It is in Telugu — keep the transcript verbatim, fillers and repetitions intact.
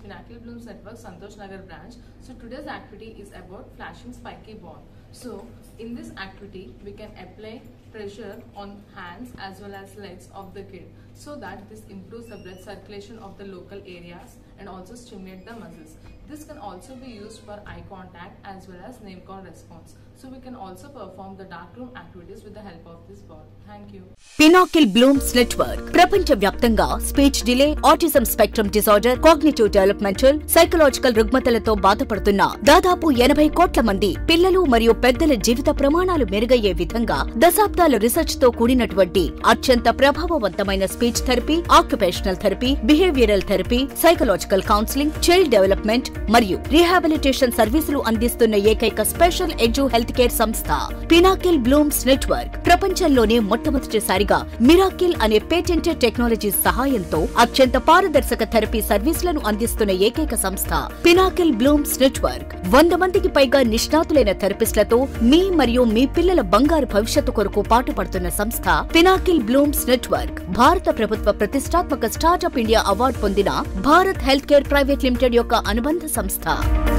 Pinnacle Blooms Network Santosh Nagar branch. So today's activity is about flashing spiky ball. So in this activity we can apply pressure on hands as well as legs of the kid so that this improves the blood circulation of the local areas and also stimulate the muscles. This can also be used for eye contact as well as name call response. So we can also perform the darkroom activities with the help of this ball. Thank you. Pinnacle Blooms Network ప్రపంచ వ్యాప్తంగా speech delay, autism spectrum disorder, cognitive developmental, psychological రుగ్మతలతో బాధపడుతున్న దాదాపు ఎనభై కోట్ల మంది పిల్లలు మరియు పెద్దల జీవిత ప్రమాణాలు మెరుగయ్యే విధంగా దశాబ్దాల రీసెర్చ్ తో కూడినటువంటి అత్యంత ప్రభావవంతమైన speech therapy, occupational therapy, behavioural therapy, psychological counselling, child development మరియు రీహాబిలిటేషన్ సర్వీసులు అందిస్తున్న ఏకైక స్పెషల్ ఎడ్యు హెల్త్ కేర్ సంస్థ పినాకిల్ బ్లూమ్స్ నెట్వర్క్. ప్రపంచంలోనే మొట్టమొదటిసారిగా మిరాకిల్ అనే పేటెంటెడ్ టెక్నాలజీ సహాయంతో అత్యంత పారదర్శక థెరపీ సర్వీసులను అందిస్తున్న ఏకైక సంస్థ పినాకిల్ బ్లూమ్స్ నెట్వర్క్. వంద మందికి పైగా నిష్ణాతులైన థెరపిస్టులతో మీ మరియు మీ పిల్లల బంగారు భవిష్యత్తు కొరకు పాటుపడుతున్న సంస్థ పినాకిల్ బ్లూమ్స్ నెట్వర్క్. భారత ప్రభుత్వ ప్రతిష్టాత్మక స్టార్టప్ ఇండియా అవార్డు పొందిన Bharat health care private limited యొక్క అనుబంధ సంస్థ.